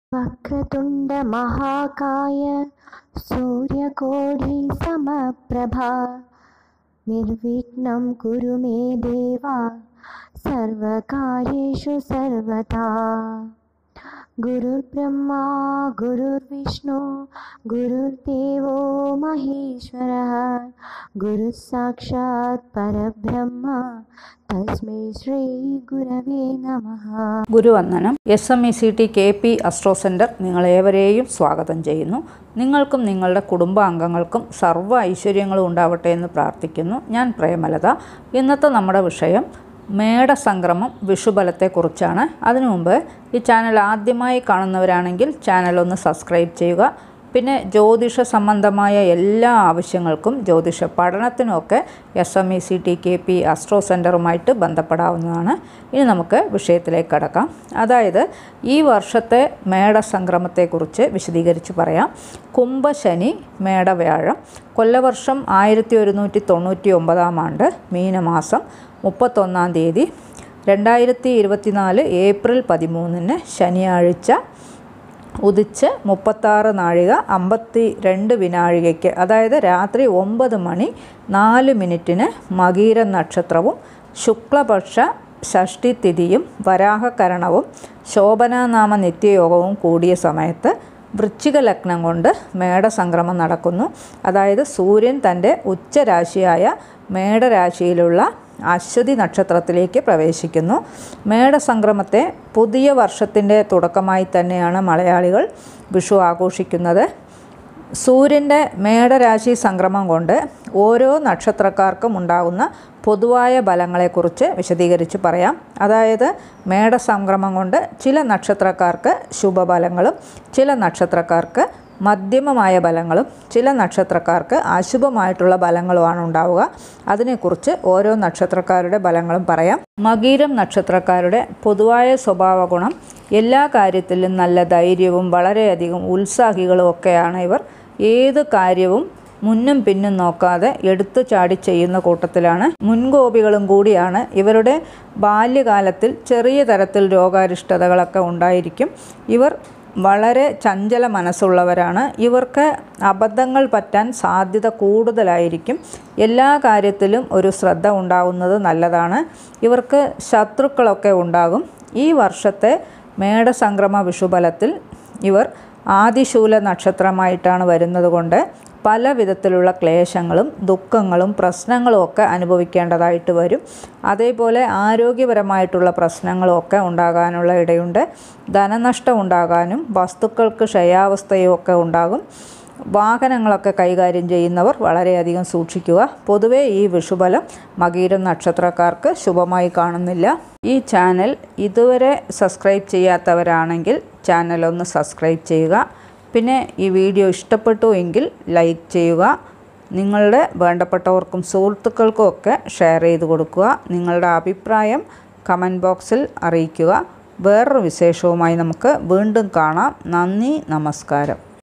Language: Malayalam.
वक्रतुंड महाकाय सूर्यकोटि समप्रभा निर्विघ्नं कुरु मे देवा सर्वकार्येषु सर्वदा। गुरुर्ब्रह्मा गुरुर्विष्णु गुरुर्देवो महेश्वरः गुरुः साक्षात् परब्रह्म तस्मै ശ്രീ ഗുരവേ നമഃ. ഗുരുവന്ദനം. SMECT KP അസ്ട്രോ സെൻറ്റർ നിങ്ങളേവരെയും സ്വാഗതം ചെയ്യുന്നു. നിങ്ങൾക്കും നിങ്ങളുടെ കുടുംബാംഗങ്ങൾക്കും സർവ്വ ഐശ്വര്യങ്ങളും ഉണ്ടാവട്ടെ എന്ന് പ്രാർത്ഥിക്കുന്നു. ഞാൻ പ്രേമലത. ഇന്നത്തെ നമ്മുടെ വിഷയം മേടസംക്രമം വിഷുബലത്തെക്കുറിച്ചാണ്. അതിനു മുമ്പ് ഈ ചാനൽ ആദ്യമായി കാണുന്നവരാണെങ്കിൽ ചാനൽ ഒന്ന് സബ്സ്ക്രൈബ് ചെയ്യുക. പിന്നെ ജ്യോതിഷ സംബന്ധമായ എല്ലാ ആവശ്യങ്ങൾക്കും ജ്യോതിഷ പഠനത്തിനുമൊക്കെ SMECT KP അസ്ട്രോ സെൻറ്ററുമായിട്ട് ബന്ധപ്പെടാവുന്നതാണ്. ഇനി നമുക്ക് വിഷയത്തിലേക്ക് കടക്കാം. അതായത് ഈ വർഷത്തെ മേടസംക്രമത്തെക്കുറിച്ച് വിശദീകരിച്ച് പറയാം. കുംഭശനി മേടവ്യാഴം കൊല്ലവർഷം 1199 ആണ്ട് മീനമാസം 31-ാം തീയതി 2024 ഏപ്രിൽ 13 ശനിയാഴ്ച ഉദിച്ച് 36 നാഴിക 52 വിനാഴികയ്ക്ക്, അതായത് രാത്രി 9 മണി 4 മിനിറ്റിന് മകീര നക്ഷത്രവും ശുക്ലപക്ഷ ഷഷ്ടി തിഥിയും വരാഹകരണവും ശോഭനാനാമ നിത്യയോഗവും കൂടിയ സമയത്ത് വൃശ്ചിക ലഗ്നം കൊണ്ട് മേടസംക്രമം നടക്കുന്നു. അതായത് സൂര്യൻ തൻ്റെ ഉച്ചരാശിയായ മേടരാശിയിലുള്ള അശ്വതി നക്ഷത്രത്തിലേക്ക് പ്രവേശിക്കുന്നു. മേടസംക്രമത്തെ പുതിയ വർഷത്തിൻ്റെ തുടക്കമായി തന്നെയാണ് മലയാളികൾ വിഷു ആഘോഷിക്കുന്നത്. സൂര്യൻ്റെ മേടരാശി സംക്രമം കൊണ്ട് ഓരോ നക്ഷത്രക്കാർക്കും ഉണ്ടാകുന്ന പൊതുവായ ഫലങ്ങളെക്കുറിച്ച് വിശദീകരിച്ച് പറയാം. അതായത് മേടസംക്രമം കൊണ്ട് ചില നക്ഷത്രക്കാർക്ക് ശുഭഫലങ്ങളും ചില നക്ഷത്രക്കാർക്ക് മധ്യമമായ ഫലങ്ങളും ചില നക്ഷത്രക്കാർക്ക് അശുഭമായിട്ടുള്ള ഫലങ്ങളുമാണ് ഉണ്ടാവുക. അതിനെക്കുറിച്ച് ഓരോ നക്ഷത്രക്കാരുടെ ഫലങ്ങളും പറയാം. മകീരം നക്ഷത്രക്കാരുടെ പൊതുവായ സ്വഭാവ ഗുണം എല്ലാ കാര്യത്തിലും നല്ല ധൈര്യവും വളരെയധികം ഉത്സാഹികളും ഒക്കെയാണ്. ഇവർ ഏത് കാര്യവും മുന്നും പിന്നും നോക്കാതെ എടുത്തു ചാടി ചെയ്യുന്ന കൂട്ടത്തിലാണ്. മുൻകോപികളും കൂടിയാണ്. ഇവരുടെ ബാല്യകാലത്തിൽ ചെറിയ തരത്തിൽ രോഗാരിഷ്ടതകളൊക്കെ ഉണ്ടായിരിക്കും. ഇവർ വളരെ ചഞ്ചല മനസ്സുള്ളവരാണ്. ഇവർക്ക് അബദ്ധങ്ങൾ പറ്റാൻ സാധ്യത കൂടുതലായിരിക്കും. എല്ലാ കാര്യത്തിലും ഒരു ശ്രദ്ധ ഉണ്ടാകുന്നത് നല്ലതാണ്. ഇവർക്ക് ശത്രുക്കളൊക്കെ ഉണ്ടാകും. ഈ വർഷത്തെ മേടസംക്രമ വിഷുബലത്തിൽ ഇവർ ആദിശൂല നക്ഷത്രമായിട്ടാണ് വരുന്നത് കൊണ്ട് പല വിധത്തിലുള്ള ക്ലേശങ്ങളും ദുഃഖങ്ങളും പ്രശ്നങ്ങളും ഒക്കെ അനുഭവിക്കേണ്ടതായിട്ട് വരും. അതേപോലെ ആരോഗ്യപരമായിട്ടുള്ള പ്രശ്നങ്ങളും ഒക്കെ ഉണ്ടാകാനുള്ള ഇടയുണ്ട്. ധനനഷ്ടം ഉണ്ടാകാനും വസ്തുക്കൾക്ക് ക്ഷയാവസ്ഥയും ഒക്കെ ഉണ്ടാകും. വാഹനങ്ങളൊക്കെ കൈകാര്യം ചെയ്യുന്നവർ വളരെയധികം സൂക്ഷിക്കുക. പൊതുവേ ഈ വിഷുബലം മകീരം നക്ഷത്രക്കാർക്ക് ശുഭമായി കാണുന്നില്ല. ഈ ചാനൽ ഇതുവരെ സബ്സ്ക്രൈബ് ചെയ്യാത്തവരാണെങ്കിൽ ചാനൽ ഒന്ന് സബ്സ്ക്രൈബ് ചെയ്യുക. പിന്നെ ഈ വീഡിയോ ഇഷ്ടപ്പെട്ടു എങ്കിൽ ലൈക്ക് ചെയ്യുക. നിങ്ങളുടെ വേണ്ടപ്പെട്ടവർക്കും സുഹൃത്തുക്കൾക്കും ഒക്കെ ഷെയർ ചെയ്ത് കൊടുക്കുക. നിങ്ങളുടെ അഭിപ്രായം കമൻറ്റ് ബോക്സിൽ അറിയിക്കുക. വേറൊരു വിശേഷവുമായി നമുക്ക് വീണ്ടും കാണാം. നന്ദി, നമസ്കാരം.